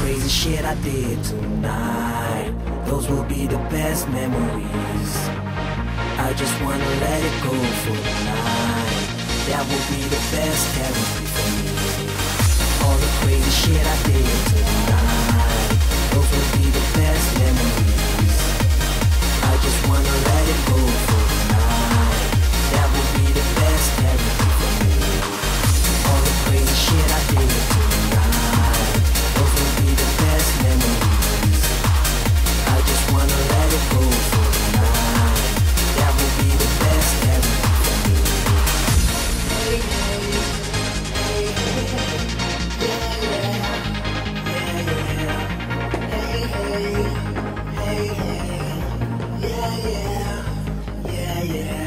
crazy shit I did tonight, those will be the best memories. I just wanna let it go for the night. That will be the best therapy for me. All the crazy shit I did tonight, those will be the best memories. I just wanna let it go for the night. That will be the best therapy for me. All the crazy shit I did tonight, those will be the best memories. I just wanna let it go for the night. That will be the best therapy for me. Hey, hey, hey, yeah, yeah, hey, hey, hey, yeah, yeah, yeah, yeah.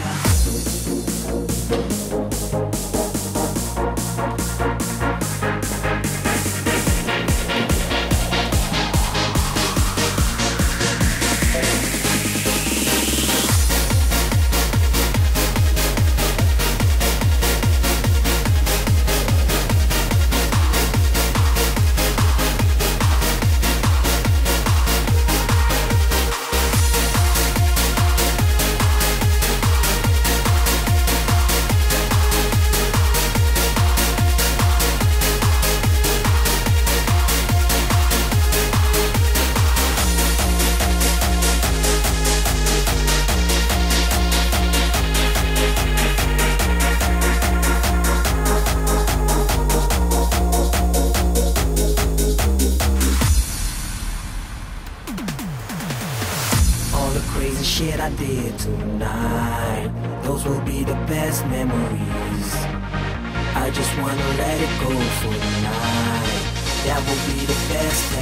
Shit I did tonight, those will be the best memories. I just wanna let it go for the night. That will be the best.